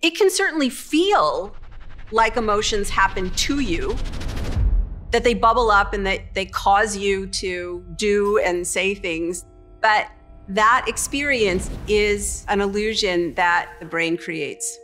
It can certainly feel like emotions happen to you, that they bubble up and that they cause you to do and say things. But that experience is an illusion that the brain creates.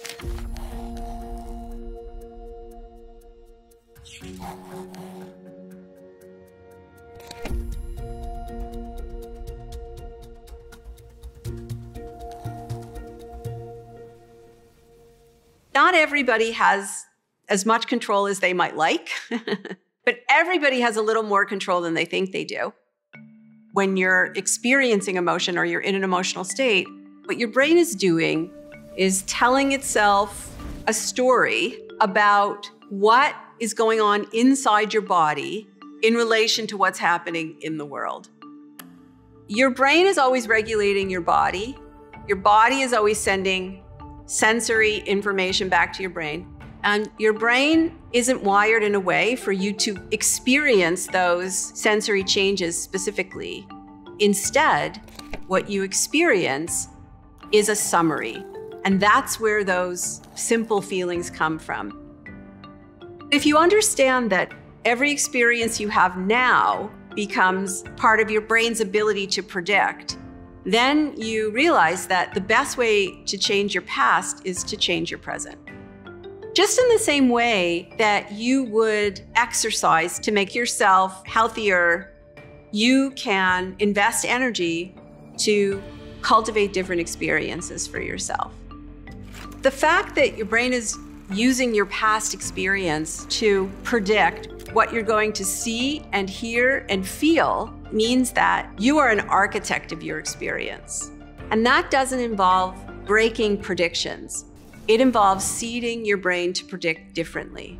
Not everybody has as much control as they might like, but everybody has a little more control than they think they do. When you're experiencing emotion or you're in an emotional state, what your brain is doing is telling itself a story about what is going on inside your body in relation to what's happening in the world. Your brain is always regulating your body. Your body is always sending sensory information back to your brain. And your brain isn't wired in a way for you to experience those sensory changes specifically. Instead, what you experience is a summary. And that's where those simple feelings come from. If you understand that every experience you have now becomes part of your brain's ability to predict, then you realize that the best way to change your past is to change your present. Just in the same way that you would exercise to make yourself healthier, you can invest energy to cultivate different experiences for yourself. The fact that your brain is using your past experience to predict what you're going to see and hear and feel means that you are an architect of your experience. And that doesn't involve breaking predictions. It involves seeding your brain to predict differently.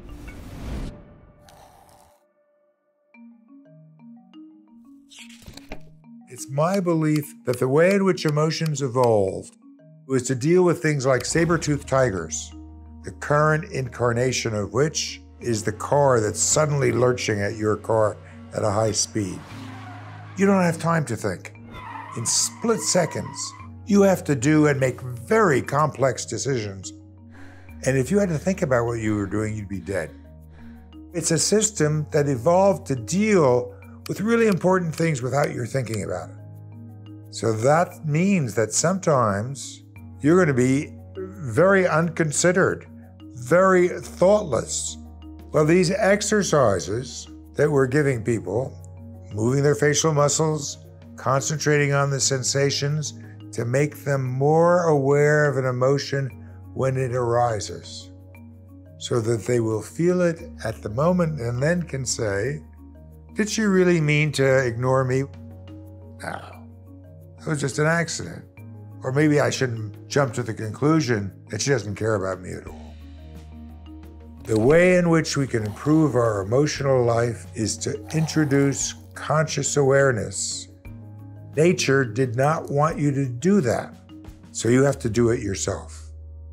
It's my belief that the way in which emotions evolved was to deal with things like saber-toothed tigers, the current incarnation of which is the car that's suddenly lurching at your car at a high speed. You don't have time to think. In split seconds, you have to do and make very complex decisions. And if you had to think about what you were doing, you'd be dead. It's a system that evolved to deal with really important things without your thinking about it. So that means that sometimes you're going to be very unconsidered, very thoughtless. Well, these exercises that we're giving people, moving their facial muscles, concentrating on the sensations to make them more aware of an emotion when it arises, so that they will feel it at the moment and then can say, did she really mean to ignore me? No, it was just an accident. Or maybe I shouldn't jump to the conclusion that she doesn't care about me at all. The way in which we can improve our emotional life is to introduce conscious awareness. Nature did not want you to do that, so you have to do it yourself.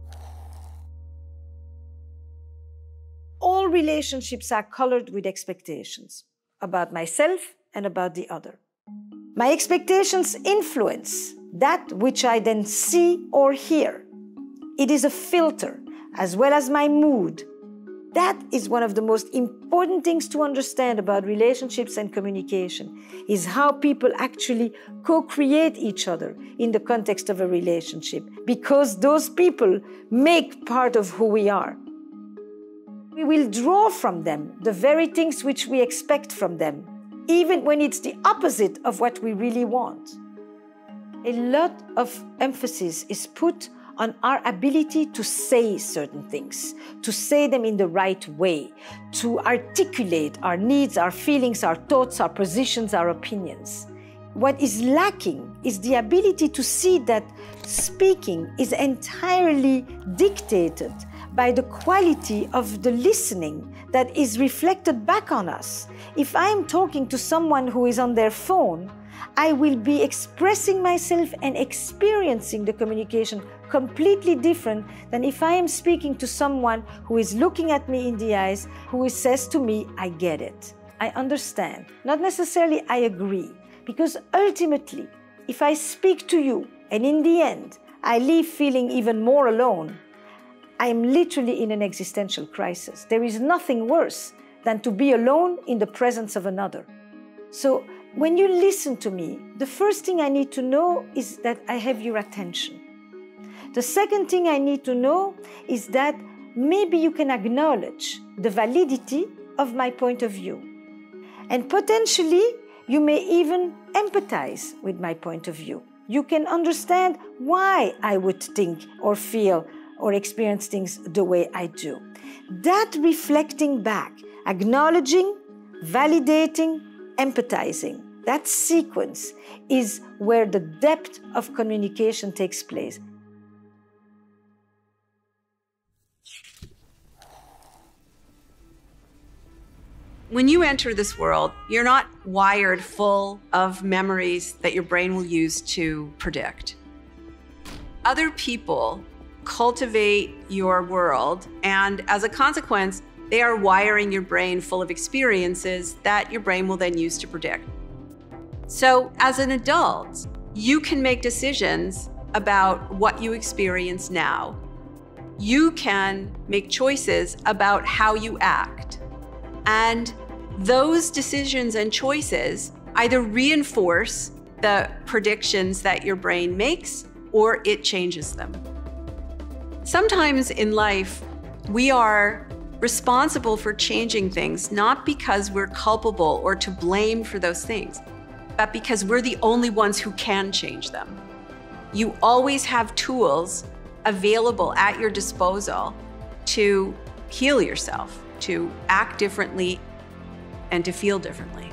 All relationships are colored with expectations about myself and about the other. My expectations influence that which I then see or hear. It is a filter, as well as my mood. That is one of the most important things to understand about relationships and communication, is how people actually co-create each other in the context of a relationship, because those people make part of who we are. We will draw from them the very things which we expect from them, even when it's the opposite of what we really want. A lot of emphasis is put on our ability to say certain things, to say them in the right way, to articulate our needs, our feelings, our thoughts, our positions, our opinions. What is lacking is the ability to see that speaking is entirely dictated by the quality of the listening that is reflected back on us. If I'm talking to someone who is on their phone, I will be expressing myself and experiencing the communication completely different than if I am speaking to someone who is looking at me in the eyes, who says to me, I get it, I understand. Not necessarily I agree, because ultimately, if I speak to you and in the end, I leave feeling even more alone, I'm literally in an existential crisis. There is nothing worse than to be alone in the presence of another. So when you listen to me, the first thing I need to know is that I have your attention. The second thing I need to know is that maybe you can acknowledge the validity of my point of view. And potentially, you may even empathize with my point of view. You can understand why I would think or feel or experience things the way I do. That reflecting back, acknowledging, validating, empathizing, that sequence is where the depth of communication takes place. When you enter this world, you're not wired full of memories that your brain will use to predict. Other people cultivate your world, and as a consequence, they are wiring your brain full of experiences that your brain will then use to predict. So as an adult, you can make decisions about what you experience now. You can make choices about how you act. And those decisions and choices either reinforce the predictions that your brain makes or it changes them. Sometimes in life, we are responsible for changing things, not because we're culpable or to blame for those things, but because we're the only ones who can change them. You always have tools available at your disposal to heal yourself, to act differently, and to feel differently.